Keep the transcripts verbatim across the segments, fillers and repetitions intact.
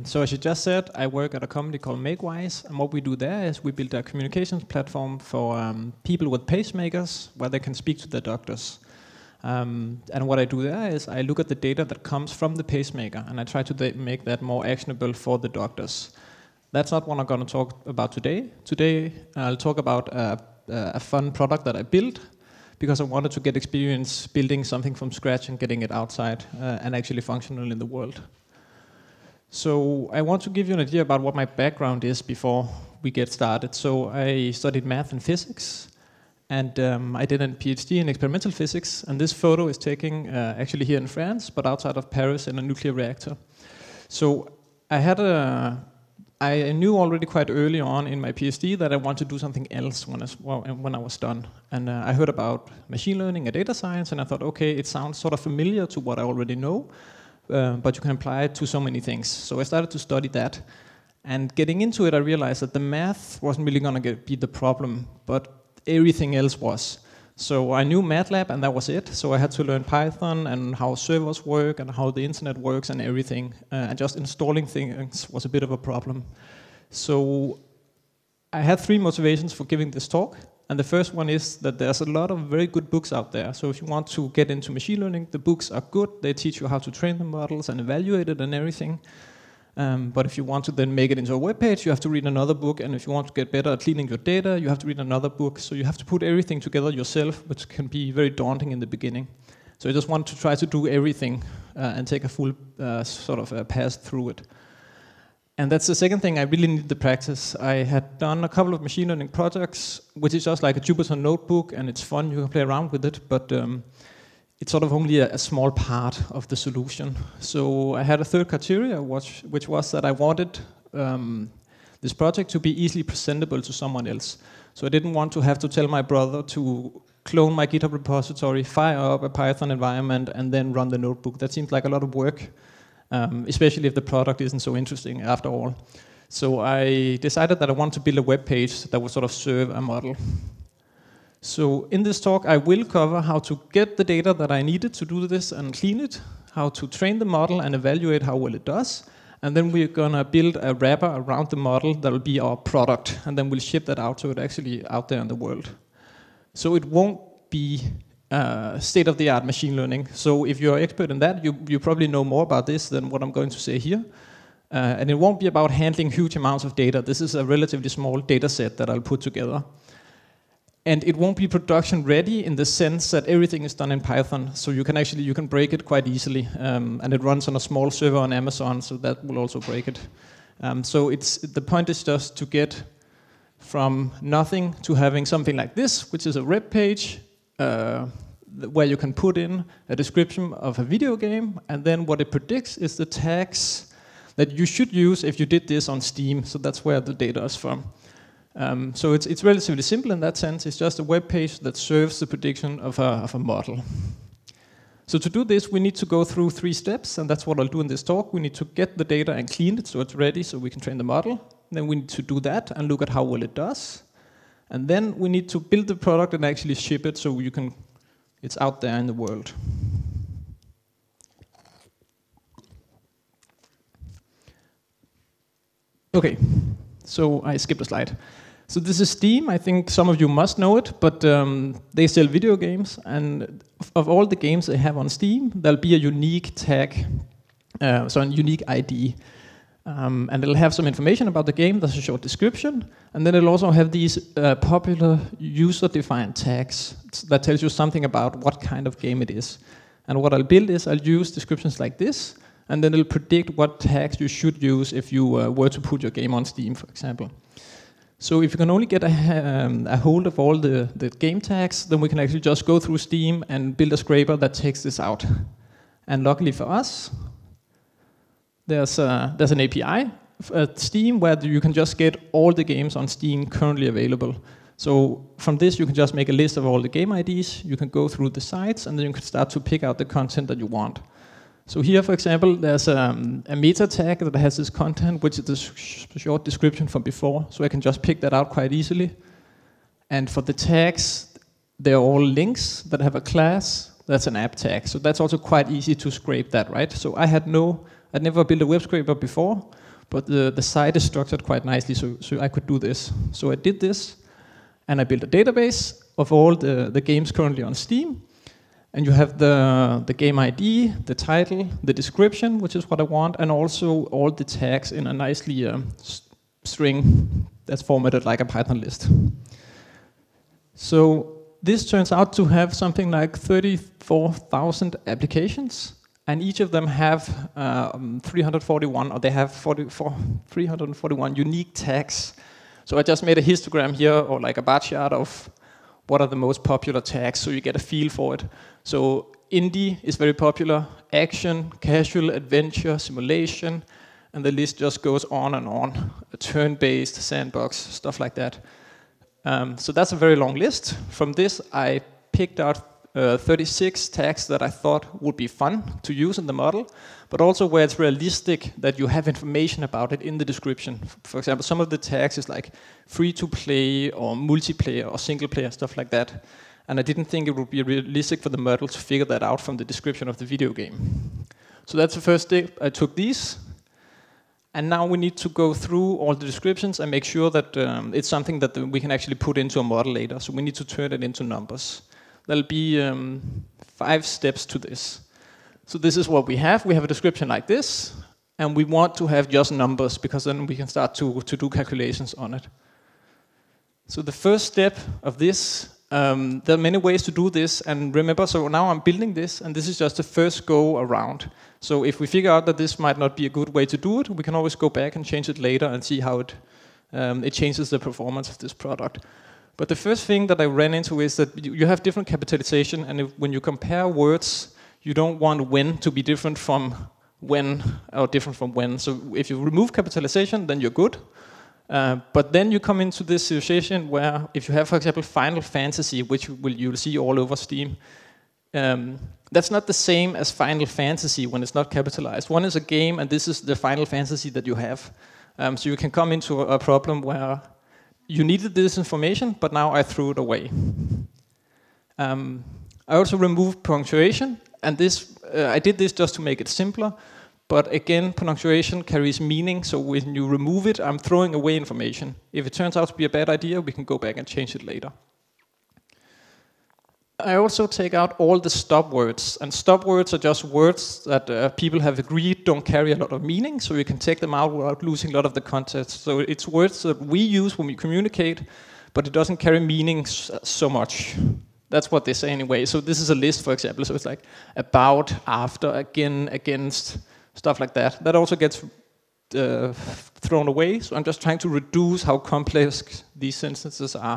so as you just said, I work at a company called Makewise, and what we do there is we build a communications platform for um, people with pacemakers, where they can speak to their doctors. Um, and what I do there is I look at the data that comes from the pacemaker, and I try to make that more actionable for the doctors. That's not what I'm going to talk about today. Today I'll talk about a, a fun product that I built, because I wanted to get experience building something from scratch and getting it outside uh, and actually functional in the world. So I want to give you an idea about what my background is before we get started. So I studied math and physics, and um, I did a PhD in experimental physics, and this photo is taken uh, actually here in France, but outside of Paris in a nuclear reactor. So I had a I knew already quite early on in my PhD that I wanted to do something else when I, well, when I was done. And uh, I heard about machine learning and data science, and I thought, okay, it sounds sort of familiar to what I already know, uh, but you can apply it to so many things. So I started to study that. And getting into it, I realized that the math wasn't really going to be the problem, but everything else was. So I knew MATLAB, and that was it. So I had to learn Python and how servers work and how the internet works and everything. Uh, and just installing things was a bit of a problem. So I had three motivations for giving this talk. And the first one is that there's a lot of very good books out there. So if you want to get into machine learning, the books are good. They teach you how to train the models and evaluate it and everything. Um, but if you want to then make it into a web page, you have to read another book, and if you want to get better at cleaning your data, you have to read another book. So you have to put everything together yourself, which can be very daunting in the beginning. So I just want to try to do everything uh, and take a full uh, sort of uh, pass through it. And that's the second thing, I really need the practice. I had done a couple of machine learning projects, which is just like a Jupyter notebook, and it's fun, you can play around with it, but um, it's sort of only a, a small part of the solution. So I had a third criteria, which, which was that I wanted um, this project to be easily presentable to someone else. So I didn't want to have to tell my brother to clone my GitHub repository, fire up a Python environment, and then run the notebook. That seems like a lot of work, um, especially if the product isn't so interesting after all. So I decided that I wanted to build a web page that would sort of serve a model. So in this talk, I will cover how to get the data that I needed to do this and clean it, how to train the model and evaluate how well it does, and then we're gonna build a wrapper around the model that will be our product, and then we'll ship that out so it's actually out there in the world. So it won't be uh, state-of-the-art machine learning. So if you're an expert in that, you, you probably know more about this than what I'm going to say here. Uh, and it won't be about handling huge amounts of data. This is a relatively small data set that I'll put together. And it won't be production ready in the sense that everything is done in Python. So you can actually, you can break it quite easily. Um, and it runs on a small server on Amazon, so that will also break it. Um, so it's, the point is just to get from nothing to having something like this, which is a web page, uh, where you can put in a description of a video game, and then what it predicts is the tags that you should use if you did this on Steam. So that's where the data is from. Um, so it's, it's relatively simple in that sense. It's just a web page that serves the prediction of a, of a model. So to do this, we need to go through three steps, and that's what I'll do in this talk. We need to get the data and clean it so it's ready so we can train the model. Then we need to do that and look at how well it does. And then we need to build the product and actually ship it so you can, it's out there in the world. Okay, so I skipped a slide. So this is Steam. I think some of you must know it, but um, they sell video games, and of all the games they have on Steam, there'll be a unique tag, uh, so a unique I D. Um, and it'll have some information about the game, there's a short description, and then it'll also have these uh, popular user-defined tags that tells you something about what kind of game it is. And what I'll build is I'll use descriptions like this, and then it'll predict what tags you should use if you uh, were to put your game on Steam, for example. So if you can only get a, um, a hold of all the, the game tags, then we can actually just go through Steam and build a scraper that takes this out. And luckily for us, there's, a, there's an A P I at Steam where you can just get all the games on Steam currently available. So from this, you can just make a list of all the game I Ds, you can go through the sites, and then you can start to pick out the content that you want. So here, for example, there's um, a meta tag that has this content, which is the sh short description from before, so I can just pick that out quite easily. And for the tags, they're all links that have a class. That's an app tag, so that's also quite easy to scrape that, right? So I had no, I'd never built a web scraper before, but the, the site is structured quite nicely, so, so I could do this. So I did this, and I built a database of all the, the games currently on Steam. And you have the, the game I D, the title, the description, which is what I want, and also all the tags in a nicely um, string that's formatted like a Python list. So this turns out to have something like thirty-four thousand applications, and each of them have um, three hundred forty-one, or they have forty-four, three hundred forty-one unique tags. So I just made a histogram here, or like a bar chart of what are the most popular tags, so you get a feel for it. So indie is very popular, action, casual, adventure, simulation, and the list just goes on and on. A turn-based, sandbox, stuff like that. Um, so that's a very long list. From this, I picked out uh, thirty-six tags that I thought would be fun to use in the model, but also where it's realistic that you have information about it in the description. For example, some of the tags is like free to play or multiplayer or single player, stuff like that. And I didn't think it would be realistic for the model to figure that out from the description of the video game. So that's the first step. I took these. And now we need to go through all the descriptions and make sure that um, it's something that we can actually put into a model later. So we need to turn it into numbers. There'll be um, five steps to this. So this is what we have. We have a description like this. And we want to have just numbers, because then we can start to, to do calculations on it. So the first step of this, um, there are many ways to do this. And remember, so now I'm building this, and this is just the first go around. So if we figure out that this might not be a good way to do it, we can always go back and change it later and see how it, um, it changes the performance of this product. But the first thing that I ran into is that you have different capitalization, and if, when you compare words, you don't want when to be different from when, or different from when. So if you remove capitalization, then you're good. Uh, but then you come into this situation where if you have, for example, Final Fantasy, which will, you'll see all over Steam, um, that's not the same as Final Fantasy when it's not capitalized. One is a game, and this is the Final Fantasy that you have. Um, so you can come into a, a problem where you needed this information, but now I threw it away. Um, I also removed punctuation, and this uh, I did this just to make it simpler. But again, punctuation carries meaning, so when you remove it, I'm throwing away information. If it turns out to be a bad idea, we can go back and change it later. I also take out all the stop words, and stop words are just words that uh, people have agreed don't carry a lot of meaning, so you can take them out without losing a lot of the context. So it's words that we use when we communicate, but it doesn't carry meaning so much. That's what they say anyway. So this is a list, for example, so it's like about, after, again, against, stuff like that. That also gets uh, thrown away, so I'm just trying to reduce how complex these sentences are.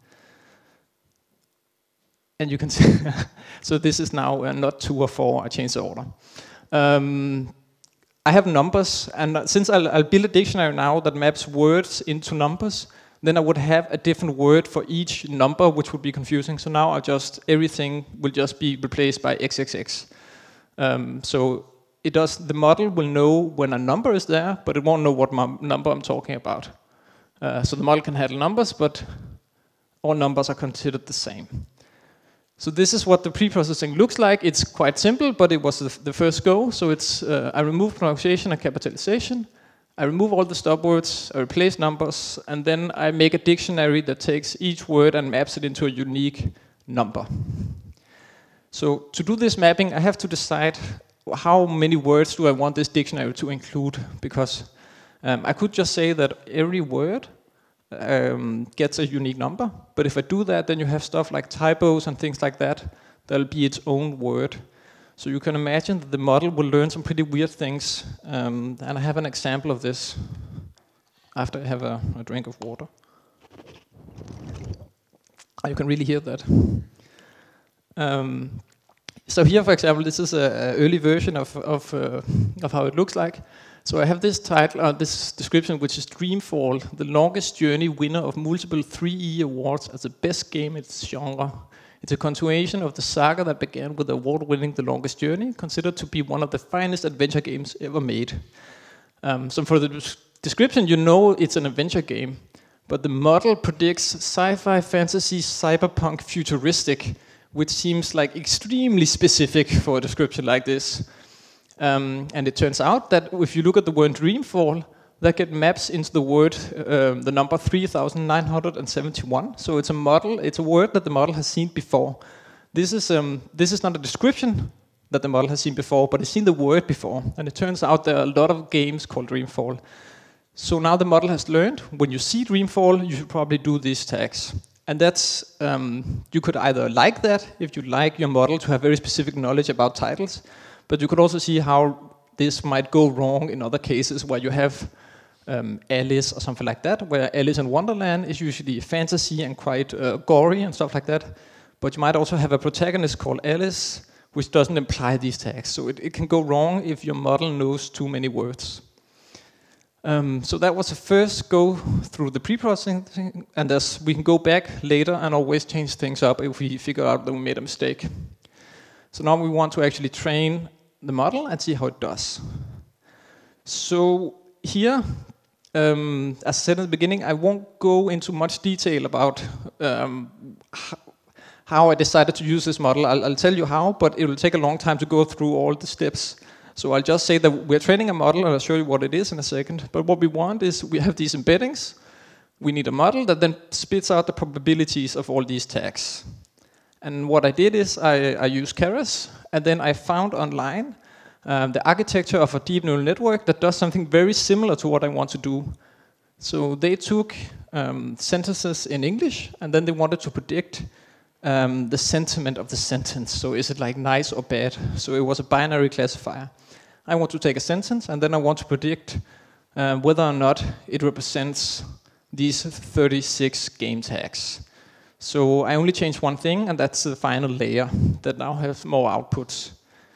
And you can see, so this is now uh, not two or four, I changed the order. Um, I have numbers, and since I'll, I'll build a dictionary now that maps words into numbers, then I would have a different word for each number, which would be confusing. So now I just, everything will just be replaced by triple X. Um, so it does, the model will know when a number is there, but it won't know what number I'm talking about. Uh, so the model can handle numbers, but all numbers are considered the same. So this is what the pre-processing looks like. It's quite simple, but it was the, the first go. So it's uh, I remove pronunciation and capitalization. I remove all the stop words. I replace numbers, and then I make a dictionary that takes each word and maps it into a unique number. So to do this mapping, I have to decide how many words do I want this dictionary to include, because um, I could just say that every word Um, gets a unique number, but if I do that, then you have stuff like typos and things like that. That'll be its own word. So you can imagine that the model will learn some pretty weird things. Um, and I have an example of this after I have a, a drink of water. You can really hear that. Um, so here, for example, this is an early version of of, uh, of how it looks like. So I have this title, uh, this description, which is Dreamfall, the longest journey winner of multiple three E awards as the best game in its genre. It's a continuation of the saga that began with the award-winning The Longest Journey, considered to be one of the finest adventure games ever made. Um, so for the description, you know it's an adventure game, but the model predicts sci-fi, fantasy, cyberpunk, futuristic, which seems like extremely specific for a description like this. Um, and it turns out that if you look at the word Dreamfall, that get maps into the word, uh, the number three thousand nine hundred seventy-one. So it's a model, it's a word that the model has seen before. This is, um, this is not a description that the model has seen before, but it's seen the word before. And it turns out there are a lot of games called Dreamfall. So now the model has learned, when you see Dreamfall, you should probably do these tags. And that's, um, you could either like that, if you like your model to have very specific knowledge about titles, but you could also see how this might go wrong in other cases where you have um, Alice or something like that, where Alice in Wonderland is usually fantasy and quite uh, gory and stuff like that. But you might also have a protagonist called Alice, which doesn't imply these tags. So it, it can go wrong if your model knows too many words. Um, so that was the first go through the pre-processing, and as we can go back later and always change things up if we figure out that we made a mistake. So now we want to actually train the model and see how it does. So here, um, as I said in the beginning, I won't go into much detail about um, how I decided to use this model. I'll, I'll tell you how, but it will take a long time to go through all the steps. So I'll just say that we're training a model, and I'll show you what it is in a second. But what we want is we have these embeddings. We need a model that then spits out the probabilities of all these tags. And what I did is I, I used Keras, and then I found online um, the architecture of a deep neural network that does something very similar to what I want to do. So they took um, sentences in English, and then they wanted to predict um, the sentiment of the sentence. So is it like nice or bad? So it was a binary classifier. I want to take a sentence, and then I want to predict uh, whether or not it represents these thirty-six game tags. So I only changed one thing, and that's the final layer that now has more outputs.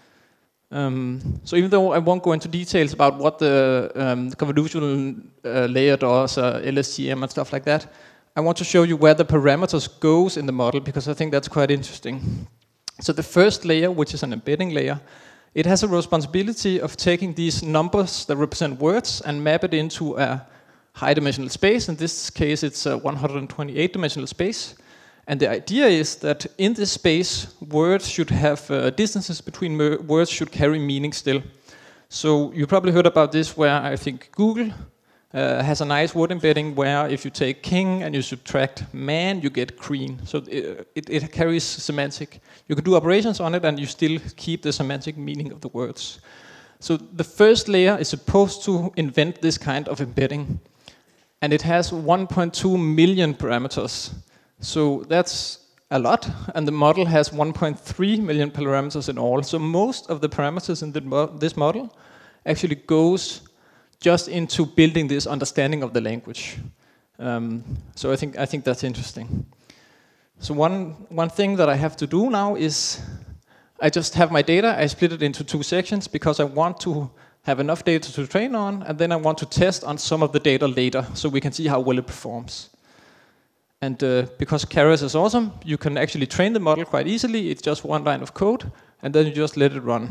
Um, so even though I won't go into details about what the um, convolutional uh, layer does, uh, L S T M and stuff like that, I want to show you where the parameters goes in the model, because I think that's quite interesting. So the first layer, which is an embedding layer, it has a responsibility of taking these numbers that represent words and map it into a high-dimensional space. In this case, it's a one hundred twenty-eight dimensional space. And the idea is that in this space, words should have uh, distances between words should carry meaning still. So you probably heard about this, where I think Google uh, has a nice word embedding where if you take king and you subtract man, you get green. So it, it, it carries semantic. You can do operations on it and you still keep the semantic meaning of the words. So the first layer is supposed to invent this kind of embedding. And it has one point two million parameters. So that's a lot, and the model has one point three million parameters in all. So most of the parameters in the mo this model actually goes just into building this understanding of the language. Um, so I think I think that's interesting. So one one thing that I have to do now is I just have my data. I split it into two sections because I want to have enough data to train on, and then I want to test on some of the data later, so we can see how well it performs. And uh, because Keras is awesome, you can actually train the model quite easily. It's just one line of code, and then you just let it run.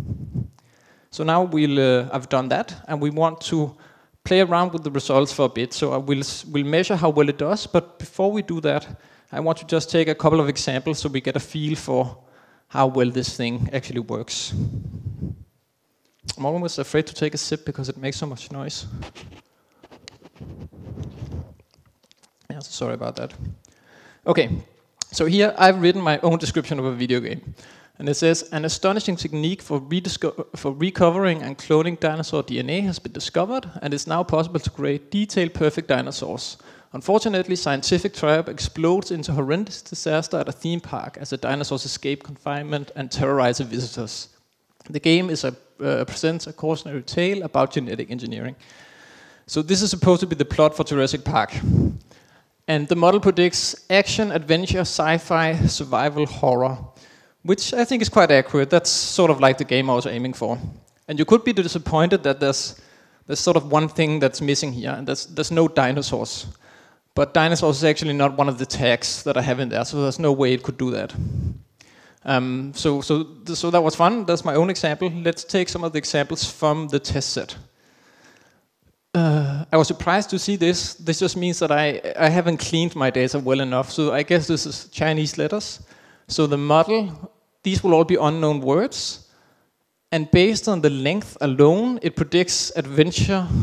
So now we'll, uh, I've done that, and we want to play around with the results for a bit. So I will we'll measure how well it does, but before we do that, I want to just take a couple of examples so we get a feel for how well this thing actually works. I'm almost afraid to take a sip because it makes so much noise. Yeah, sorry about that. Okay, so here I've written my own description of a video game. And it says, an astonishing technique for, for recovering and cloning dinosaur D N A has been discovered, and it's now possible to create detailed perfect dinosaurs. Unfortunately, scientific triumph explodes into horrendous disaster at a theme park as the dinosaurs escape confinement and terrorize the visitors. The game is a, uh, presents a cautionary tale about genetic engineering. So this is supposed to be the plot for Jurassic Park. And the model predicts action, adventure, sci-fi, survival, horror, which I think is quite accurate. That's sort of like the game I was aiming for. And you could be disappointed that there's, there's sort of one thing that's missing here, and there's, there's no dinosaurs. But dinosaurs is actually not one of the tags that I have in there, so there's no way it could do that. Um, so, so, so that was fun. That's my own example. Let's take some of the examples from the test set. Uh, I was surprised to see this. This just means that I, I haven't cleaned my data well enough. So I guess this is Chinese letters. So the model, these will all be unknown words. And based on the length alone, it predicts adventure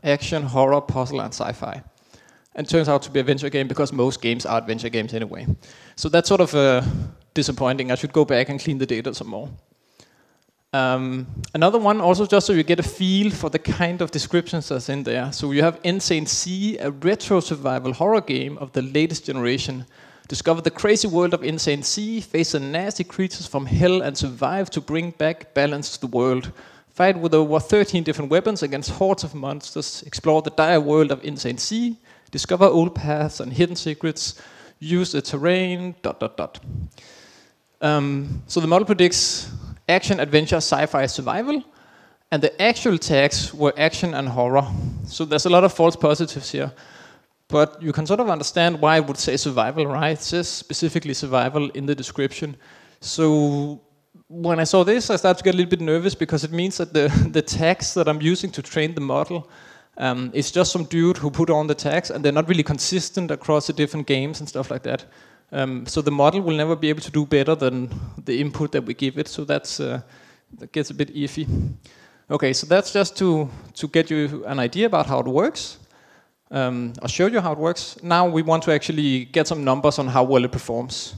action, horror, puzzle, and sci-fi. And it turns out to be a adventure game because most games are adventure games anyway. So that's sort of uh, disappointing. I should go back and clean the data some more. Um, another one, also just so you get a feel for the kind of descriptions that's in there. So you have Insane Sea, a retro survival horror game of the latest generation. Discover the crazy world of Insane Sea, face the nasty creatures from hell, and survive to bring back balance to the world. Fight with over thirteen different weapons against hordes of monsters. Explore the dire world of Insane Sea. Discover old paths and hidden secrets. Use the terrain, dot, dot, dot. Um, so the model predicts action, adventure, sci-fi, survival. And the actual tags were action and horror. So there's a lot of false positives here. But you can sort of understand why it would say survival, right? It says specifically survival in the description. So when I saw this, I started to get a little bit nervous because it means that the, the tags that I'm using to train the model, um, it's just some dude who put on the tags, and they're not really consistent across the different games and stuff like that. Um, so the model will never be able to do better than the input that we give it. So that's uh, that gets a bit iffy. Okay, so that's just to, to get you an idea about how it works. Um, I'll show you how it works. Now we want to actually get some numbers on how well it performs.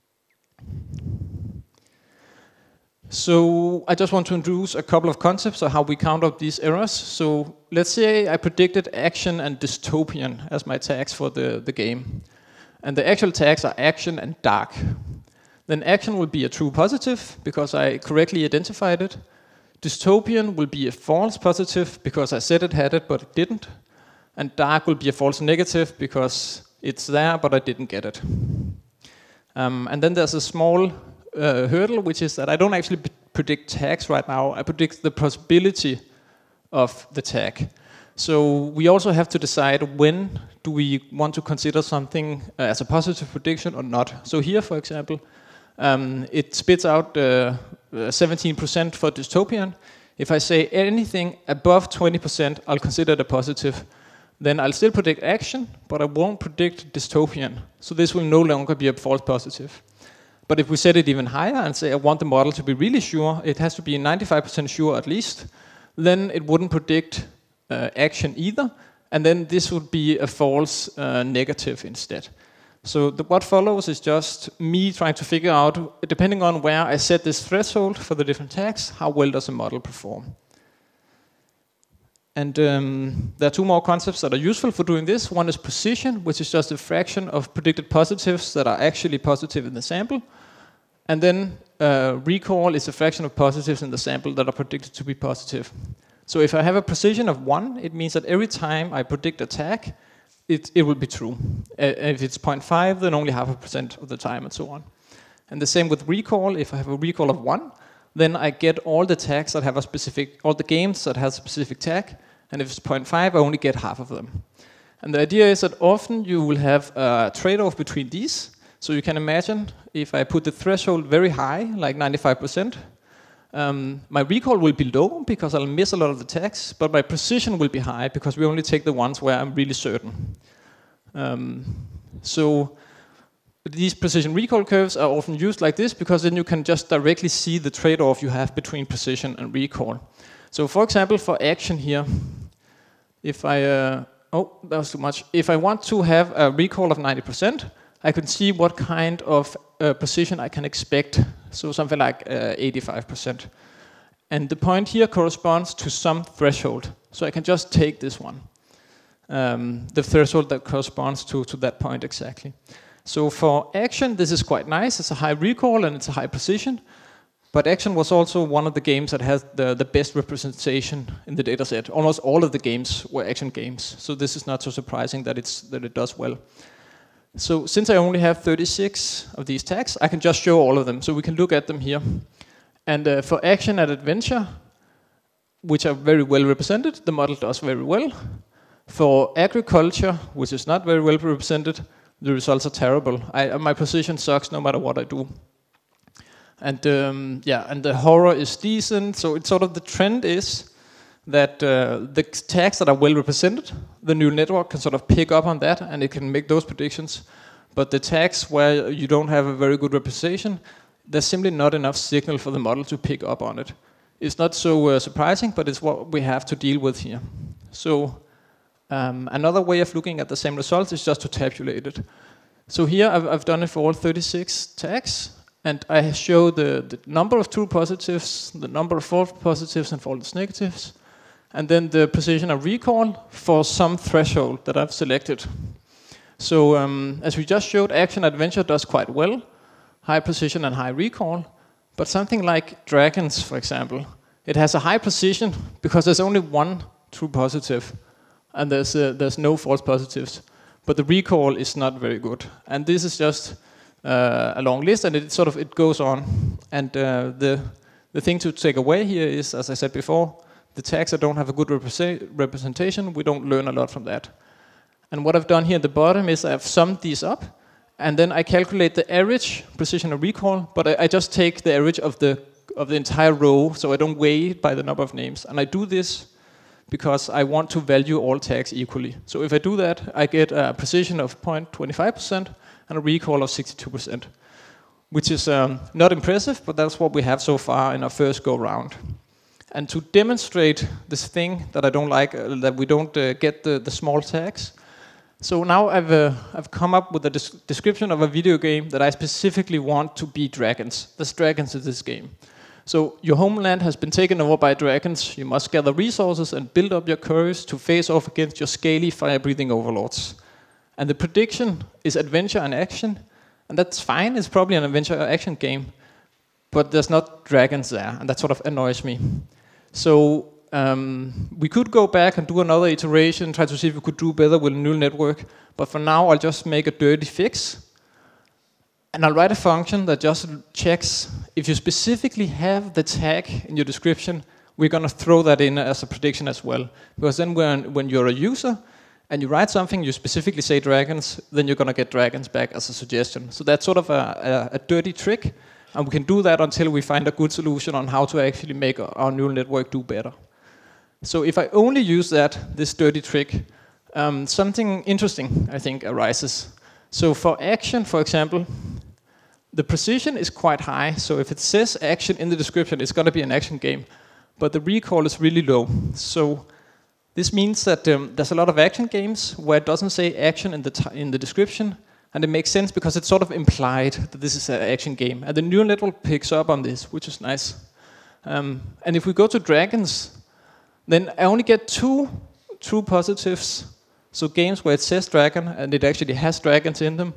So I just want to introduce a couple of concepts of how we count up these errors. So let's say I predicted action and dystopian as my tags for the, the game. And the actual tags are action and dark. Then action will be a true positive because I correctly identified it. Dystopian will be a false positive because I said it had it but it didn't. And dark will be a false negative because it's there but I didn't get it. Um, and then there's a small uh, hurdle, which is that I don't actually predict tags right now. I predict the possibility of the tag. So we also have to decide when do we want to consider something uh, as a positive prediction or not. So here, for example, um, it spits out uh, uh, seventeen percent for dystopian. If I say anything above twenty percent, I'll consider it a positive. Then I'll still predict action, but I won't predict dystopian. So this will no longer be a false positive. But if we set it even higher and say I want the model to be really sure, it has to be ninety-five percent sure at least, then it wouldn't predict uh, action either, and then this would be a false uh, negative instead. So the, what follows is just me trying to figure out, depending on where I set this threshold for the different tags, how well does the model perform. And um, there are two more concepts that are useful for doing this. One is precision, which is just a fraction of predicted positives that are actually positive in the sample. And then uh, recall is a fraction of positives in the sample that are predicted to be positive. So if I have a precision of one, it means that every time I predict a tag, it, it will be true. Uh, if it's zero point five, then only half a percent of the time and so on. And the same with recall. If I have a recall of one, then I get all the tags that have a specific, all the games that have a specific tag, and if it's zero point five, I only get half of them. And the idea is that often you will have a trade-off between these. So you can imagine if I put the threshold very high, like ninety-five percent, um, my recall will be low because I'll miss a lot of the tags, but my precision will be high because we only take the ones where I'm really certain. Um, so these precision recall curves are often used like this because then you can just directly see the trade-off you have between precision and recall. So for example, for action here, if I, uh, oh, that was too much. If I want to have a recall of ninety percent, I can see what kind of uh, precision I can expect. So something like uh, eighty-five percent. And the point here corresponds to some threshold. So I can just take this one. Um, the threshold that corresponds to, to that point exactly. So for action, this is quite nice. It's a high recall and it's a high precision. But action was also one of the games that has the, the best representation in the dataset. Almost all of the games were action games. So this is not so surprising that, it's, that it does well. So since I only have thirty-six of these tags, I can just show all of them. So we can look at them here. And uh, for action and adventure, which are very well represented, the model does very well. For agriculture, which is not very well represented, the results are terrible. I, my precision sucks no matter what I do. And um, yeah, and the horror is decent. So it's sort of the trend is that uh, the tags that are well represented, the neural network can sort of pick up on that and it can make those predictions. But the tags where you don't have a very good representation, there's simply not enough signal for the model to pick up on it. It's not so uh, surprising, but it's what we have to deal with here. So Um, another way of looking at the same results is just to tabulate it. So here I've, I've done it for all thirty-six tags, and I show the, the number of true positives, the number of false positives and false negatives, and then the precision of recall for some threshold that I've selected. So um, as we just showed, action adventure does quite well, high precision and high recall, but something like dragons, for example, it has a high precision because there's only one true positive, and there's, uh, there's no false positives. But the recall is not very good. And this is just uh, a long list, and it sort of it goes on. And uh, the, the thing to take away here is, as I said before, the tags that don't have a good represent representation, we don't learn a lot from that. And what I've done here at the bottom is I've summed these up, and then I calculate the average precision of recall, but I, I just take the average of the, of the entire row, so I don't weigh it by the number of names. And I do this because I want to value all tags equally. So if I do that, I get a precision of zero point two five percent and a recall of sixty-two percent, which is um, not impressive, but that's what we have so far in our first go-round. And to demonstrate this thing that I don't like, uh, that we don't uh, get the, the small tags, so now I've, uh, I've come up with a des description of a video game that I specifically want to be dragons. There's dragons in this game. So your homeland has been taken over by dragons. You must gather resources and build up your courage to face off against your scaly, fire-breathing overlords. And the prediction is adventure and action. And that's fine, it's probably an adventure or action game. But there's not dragons there, and that sort of annoys me. So um, we could go back and do another iteration, try to see if we could do better with a neural network. But for now, I'll just make a dirty fix. And I'll write a function that just checks if you specifically have the tag in your description, we're going to throw that in as a prediction as well. Because then when, when you're a user and you write something, you specifically say dragons, then you're going to get dragons back as a suggestion. So that's sort of a, a, a dirty trick. And we can do that until we find a good solution on how to actually make our neural network do better. So if I only use that, this dirty trick, um, something interesting, I think, arises. So for action, for example, the precision is quite high. So if it says action in the description, it's going to be an action game. But the recall is really low. So this means that um, there's a lot of action games where it doesn't say action in the, t in the description. And it makes sense because it's sort of implied that this is an action game. And the neural network picks up on this, which is nice. Um, and if we go to dragons, then I only get two true positives. So games where it says dragon and it actually has dragons in them.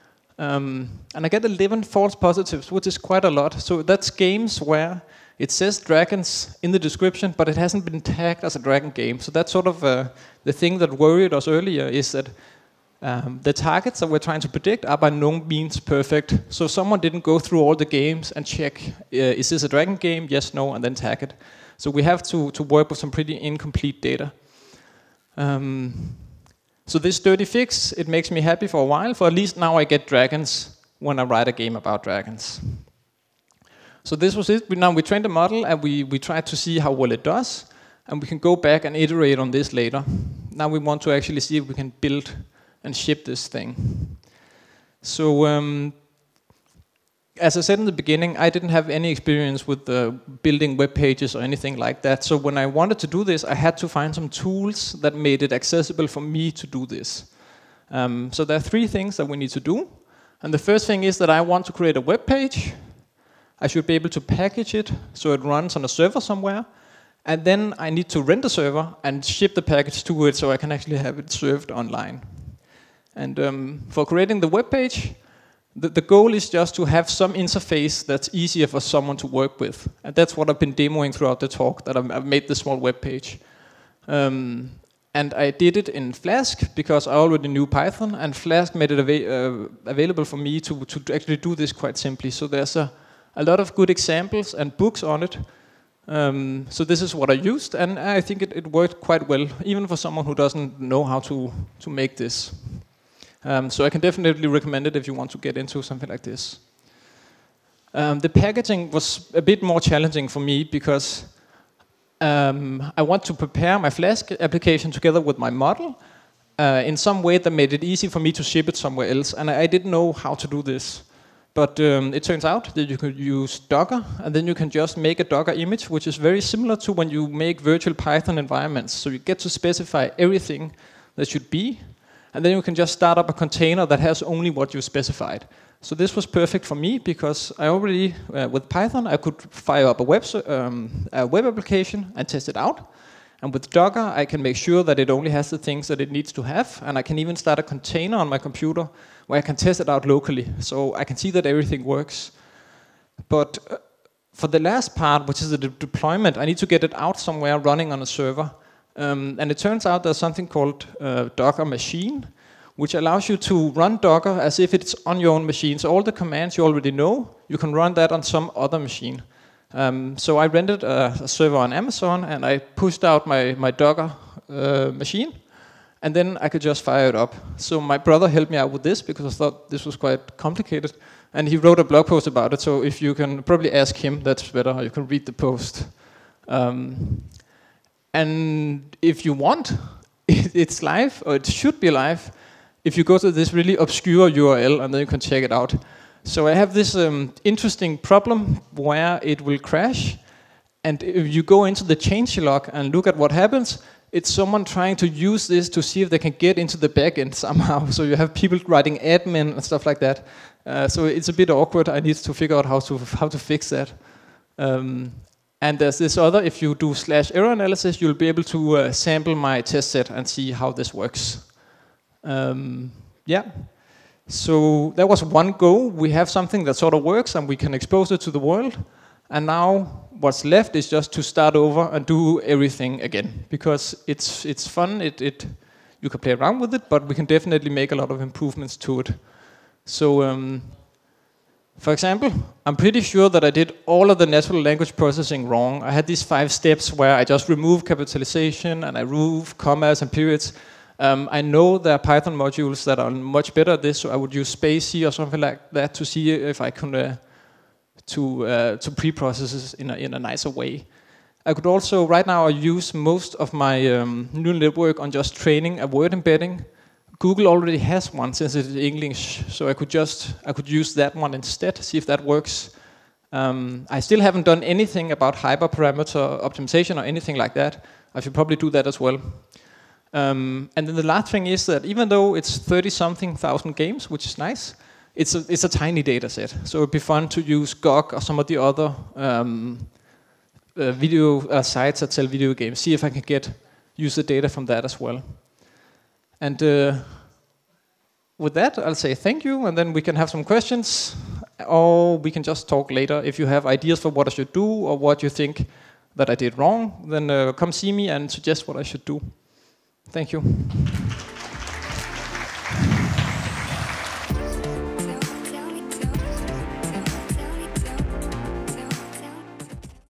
Um, and I get eleven false positives, which is quite a lot. So that's games where it says dragons in the description, but it hasn't been tagged as a dragon game. So that's sort of uh, the thing that worried us earlier, is that um, the targets that we're trying to predict are by no means perfect. So someone didn't go through all the games and check, uh, is this a dragon game? Yes, no, and then tag it. So we have to, to work with some pretty incomplete data. Um, So this dirty fix, it makes me happy for a while, for at least now I get dragons when I write a game about dragons. So this was it. We, now we trained the model and we, we tried to see how well it does, and we can go back and iterate on this later. Now we want to actually see if we can build and ship this thing. So um, as I said in the beginning, I didn't have any experience with uh, building web pages or anything like that. So when I wanted to do this, I had to find some tools that made it accessible for me to do this. Um, so there are three things that we need to do. And the first thing is that I want to create a web page. I should be able to package it so it runs on a server somewhere. And then I need to rent a server and ship the package to it so I can actually have it served online. And um, for creating the web page, The, the goal is just to have some interface that's easier for someone to work with. And that's what I've been demoing throughout the talk, that I've, I've made this small web page. Um, and I did it in Flask because I already knew Python, and Flask made it ava uh, available for me to, to actually do this quite simply. So there's a, a lot of good examples and books on it. Um, so this is what I used, and I think it, it worked quite well, even for someone who doesn't know how to, to make this. Um, so I can definitely recommend it if you want to get into something like this. Um, the packaging was a bit more challenging for me because um, I want to prepare my Flask application together with my model uh, in some way that made it easy for me to ship it somewhere else. And I, I didn't know how to do this. But um, it turns out that you could use Docker, and then you can just make a Docker image, which is very similar to when you make virtual Python environments. So you get to specify everything there should be. And then you can just start up a container that has only what you specified. So this was perfect for me because I already, uh, with Python, I could fire up a web, um, a web application and test it out. And with Docker, I can make sure that it only has the things that it needs to have. And I can even start a container on my computer where I can test it out locally. So I can see that everything works. But uh, for the last part, which is the de deployment, I need to get it out somewhere running on a server. Um, and it turns out there's something called uh, Docker Machine, which allows you to run Docker as if it's on your own machine. So all the commands you already know, you can run that on some other machine. Um, so I rented a, a server on Amazon, and I pushed out my, my Docker uh, machine, and then I could just fire it up. So my brother helped me out with this, because I thought this was quite complicated, and he wrote a blog post about it, so if you can probably ask him, that's better, or you can read the post. Um, and if you want, it's live, or it should be live, if you go to this really obscure U R L, and then you can check it out. So I have this um, interesting problem where it will crash, and if you go into the changelog and look at what happens, it's someone trying to use this to see if they can get into the backend somehow. So you have people writing admin and stuff like that. Uh, so it's a bit awkward. I need to figure out how to how to fix that. Um, and there's this other. If you do slash error analysis, you'll be able to uh, sample my test set and see how this works. Um, yeah. So that was one go. We have something that sort of works, and we can expose it to the world. And now what's left is just to start over and do everything again, because it's it's fun. It it you can play around with it, but we can definitely make a lot of improvements to it. So, um, for example, I'm pretty sure that I did all of the natural language processing wrong. I had these five steps where I just remove capitalization and I remove commas and periods. Um, I know there are Python modules that are much better at this, so I would use spaCy or something like that to see if I can uh, to uh, to pre-process this in a, in a nicer way. I could also, right now, I use most of my um, neural network on just training a word embedding. Google already has one since it's English, so I could just I could use that one instead, see if that works. Um, I still haven't done anything about hyperparameter optimization or anything like that. I should probably do that as well. Um, and then the last thing is that even though it's thirty something thousand games, which is nice, it's a, it's a tiny data set. So it'd be fun to use G O G or some of the other um, uh, video uh, sites that sell video games. See if I can get use the data from that as well. And uh, with that, I'll say thank you, and then we can have some questions, or we can just talk later. If you have ideas for what I should do, or what you think that I did wrong, then uh, come see me and suggest what I should do. Thank you.